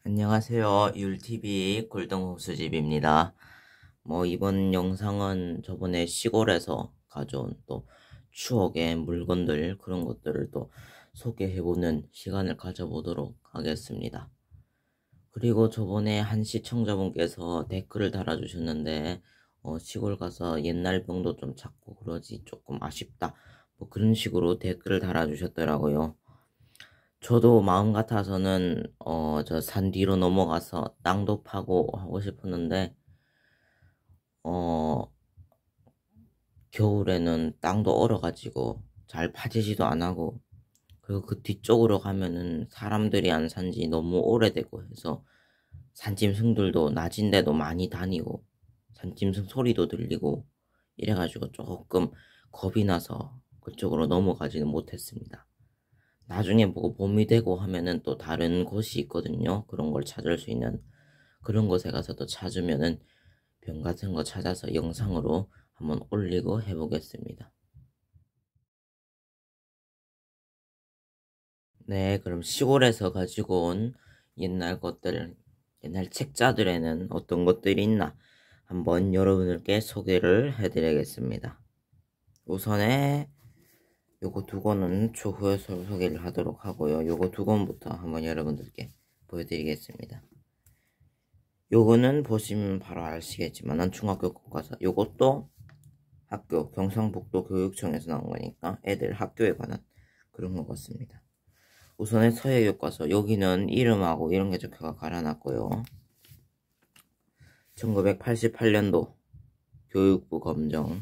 안녕하세요. 율TV 골동호수집입니다. 이번 영상은 저번에 시골에서 가져온 또 추억의 물건들, 그런 것들을 또 소개해보는 시간을 가져보도록 하겠습니다. 그리고 저번에 한 시청자분께서 댓글을 달아주셨는데, 시골 가서 옛날 병도 좀 찾고 그러지 조금 아쉽다, 그런 식으로 댓글을 달아주셨더라고요. 저도 마음 같아서는 저 산 뒤로 넘어가서 땅도 파고 하고 싶었는데 어 겨울에는 땅도 얼어가지고 잘 파지지도 안 하고, 그리고 그 뒤쪽으로 가면은 사람들이 안 산지 너무 오래되고 해서 산짐승들도 낮인데도 많이 다니고 산짐승 소리도 들리고 이래가지고 조금 겁이 나서 그쪽으로 넘어가지는 못했습니다. 나중에 봄이 되고 하면은 또 다른 곳이 있거든요. 그런 걸 찾을 수 있는, 그런 곳에 가서 또 찾으면은 병 같은 거 찾아서 영상으로 한번 올리고 해보겠습니다. 네, 그럼 시골에서 가지고 온 옛날 것들, 옛날 책자들에는 어떤 것들이 있나 한번 여러분들께 소개를 해드리겠습니다. 우선에 요거 두 권은 추후에 소개를 하도록 하고요. 요거 두 권부터 한번 여러분들께 보여드리겠습니다. 요거는 보시면 바로 아시겠지만 중학교 교과서, 요것도 학교 경상북도 교육청에서 나온 거니까 애들 학교에 관한 그런 것 같습니다. 우선은 서예교과서, 여기는 이름하고 이런 게 적혀가 갈아놨고요. 1988년도 교육부 검정,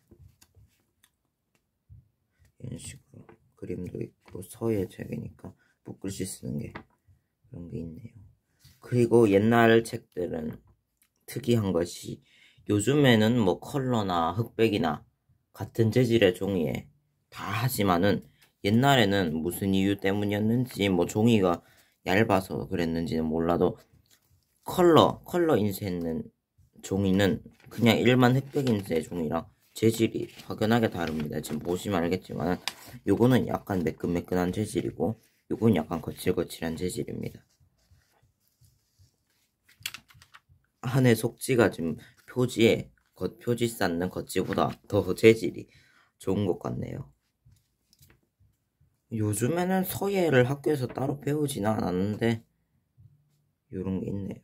이런 식으로 그림도 있고 서예책이니까 붓글씨 쓰는 게 그런 게 있네요. 그리고 옛날 책들은 특이한 것이 요즘에는 컬러나 흑백이나 같은 재질의 종이에 다 하지만은 옛날에는 무슨 이유 때문이었는지 종이가 얇아서 그랬는지는 몰라도 컬러 인쇄는 종이는 그냥 일반 흑백 인쇄 종이랑 재질이 확연하게 다릅니다. 지금 보시면 알겠지만 요거는 약간 매끈매끈한 재질이고 요거는 약간 거칠거칠한 재질입니다. 안에 속지가 지금 표지에 겉표지 쌓는 겉지보다 더 재질이 좋은 것 같네요. 요즘에는 서예를 학교에서 따로 배우지는 않았는데 요런 게 있네요.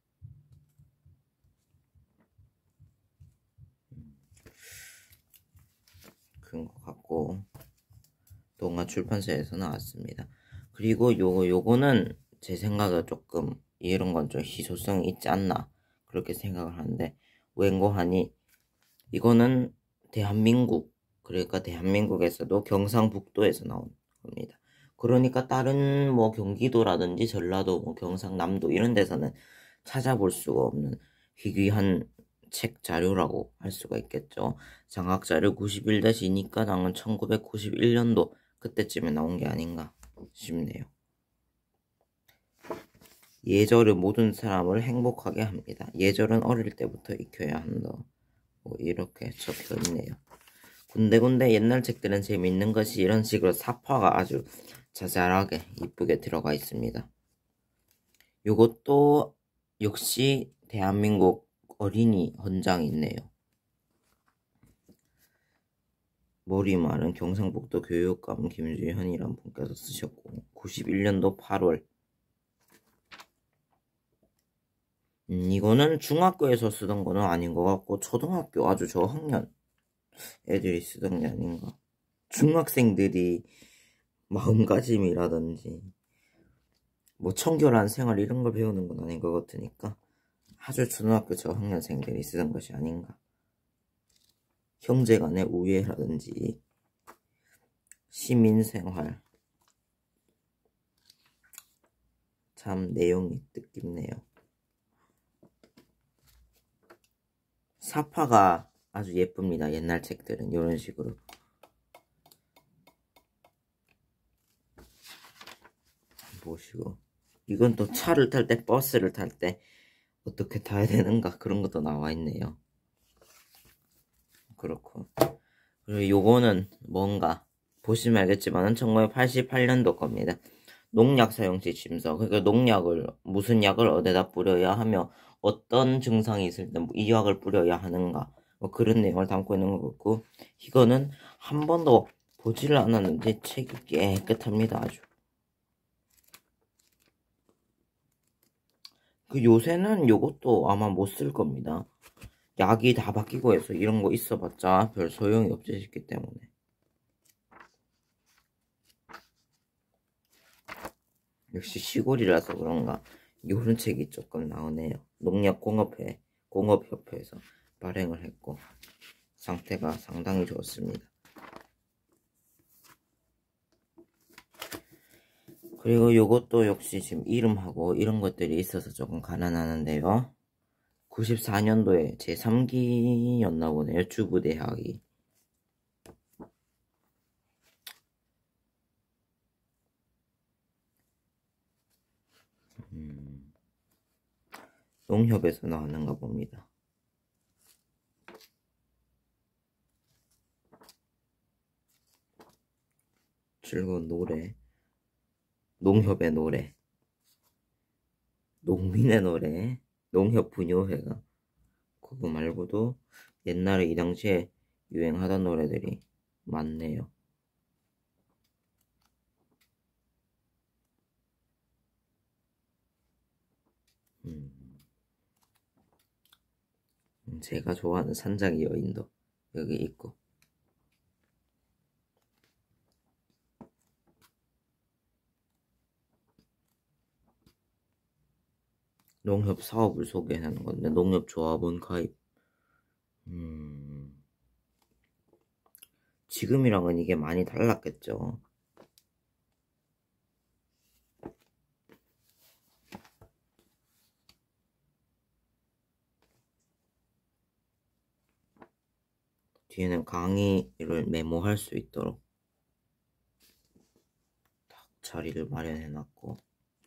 그런 것 같고 동아 출판사에서 나왔습니다. 그리고 요거는 제 생각에 조금 이런 건 좀 희소성이 있지 않나 그렇게 생각을 하는데, 왠고 하니 이거는 대한민국, 그러니까 대한민국에서도 경상북도에서 나온 겁니다. 그러니까 다른 경기도라든지 전라도, 경상남도 이런 데서는 찾아볼 수가 없는 희귀한 책 자료라고 할 수가 있겠죠. 장학자료 91-2니까 당은 1991년도 그때쯤에 나온 게 아닌가 싶네요. 예절은 모든 사람을 행복하게 합니다. 예절은 어릴 때부터 익혀야 한다. 이렇게 적혀 있네요. 군데군데 옛날 책들은 재미있는 것이 이런 식으로 사파가 아주 자잘하게 이쁘게 들어가 있습니다. 요것도 역시 대한민국 어린이 헌장이 있네요. 머리말은 경상북도 교육감 김주현이란 분께서 쓰셨고 91년도 8월. 이거는 중학교에서 쓰던 거는 아닌 것 같고 초등학교 아주 저학년 애들이 쓰던 게 아닌가. 중학생들이 마음가짐이라든지 청결한 생활 이런 걸 배우는 건 아닌 것 같으니까 아주 초등학교 저학년생들이 쓰던 것이 아닌가. 형제간의 우애라든지 시민생활, 참 내용이 뜻깊네요. 사파가 아주 예쁩니다. 옛날 책들은 이런 식으로. 보시고 이건 또 차를 탈 때, 버스를 탈 때 어떻게 타야 되는가 그런 것도 나와 있네요. 그렇고, 그리고 요거는 뭔가 보시면 알겠지만 1988년도 겁니다. 농약 사용시 침서. 그러니까 농약을 무슨 약을 어디다 뿌려야 하며 어떤 증상이 있을 때 이 약을 뿌려야 하는가 뭐 그런 내용을 담고 있는 것 같고, 이거는 한 번도 보지를 않았는데 책이 깨끗합니다. 아주. 그 요새는 요것도 아마 못 쓸 겁니다. 약이 다 바뀌고 해서 이런 거 있어봤자 별 소용이 없으시기 때문에. 역시 시골이라서 그런가 요런 책이 조금 나오네요. 농약공업협회에서 발행을 했고 상태가 상당히 좋습니다. 그리고 요것도 역시 지금 이름하고 이런 것들이 있어서 조금 가난하는데요. 94년도에 제3기였나 보네요. 주부대학이. 농협에서 나왔는가 봅니다. 즐거운 노래, 농협의 노래, 농민의 노래, 농협 분유회가. 그거 말고도 옛날에 이 당시에 유행하던 노래들이 많네요. 제가 좋아하는 산장의 여인도 여기 있고, 농협 사업을 소개하는 건데 농협 조합원 가입. 지금이랑은 이게 많이 달랐겠죠. 뒤에는 강의를 메모할 수 있도록 딱 자리를 마련해 놨고,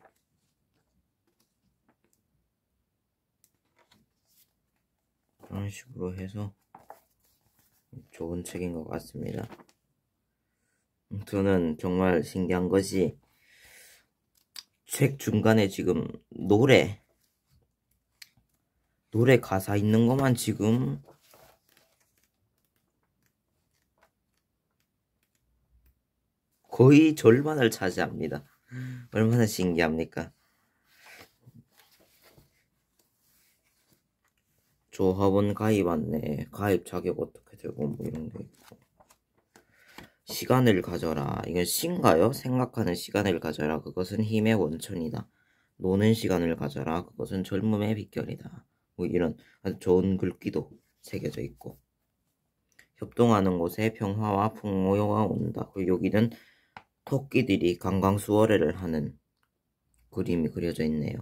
그런 식으로 해서 좋은 책인 것 같습니다. 저는 정말 신기한 것이 책 중간에 지금 노래 가사 있는 것만 지금 거의 절반을 차지합니다. 얼마나 신기합니까? 조합원 가입 안내, 가입 자격 어떻게 되고 뭐 이런 게 있고, 시간을 가져라. 이건 시인가요? 생각하는 시간을 가져라. 그것은 힘의 원천이다. 노는 시간을 가져라. 그것은 젊음의 비결이다. 뭐 이런 아주 좋은 글귀도 새겨져 있고, 협동하는 곳에 평화와 풍요가 온다. 그리고 여기는 토끼들이 강강수월회를 하는 그림이 그려져 있네요.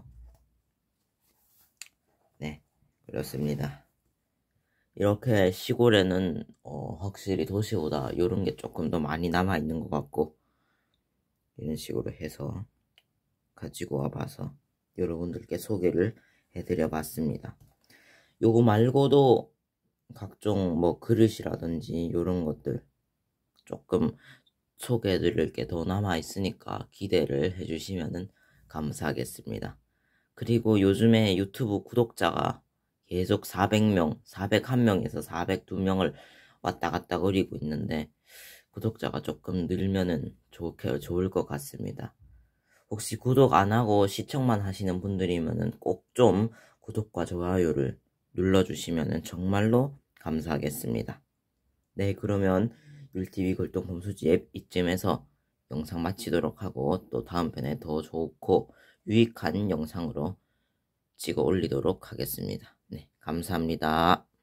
네, 그렇습니다. 이렇게 시골에는 확실히 도시보다 이런 게 조금 더 많이 남아 있는 것 같고, 이런 식으로 해서 가지고 와봐서 여러분들께 소개를 해드려 봤습니다. 요거 말고도 각종 뭐 그릇이라든지 이런 것들 조금 소개해 드릴 게 더 남아 있으니까 기대를 해주시면 감사하겠습니다. 그리고 요즘에 유튜브 구독자가 계속 400명, 401명에서 402명을 왔다 갔다 거리고 있는데, 구독자가 조금 늘면은 좋을 것 같습니다. 혹시 구독 안 하고 시청만 하시는 분들이면은 꼭 좀 구독과 좋아요를 눌러주시면 정말로 감사하겠습니다. 네, 그러면 율TV 골동품수지 앱 이쯤에서 영상 마치도록 하고, 또 다음 편에 더 좋고 유익한 영상으로 찍어 올리도록 하겠습니다. 네, 감사합니다.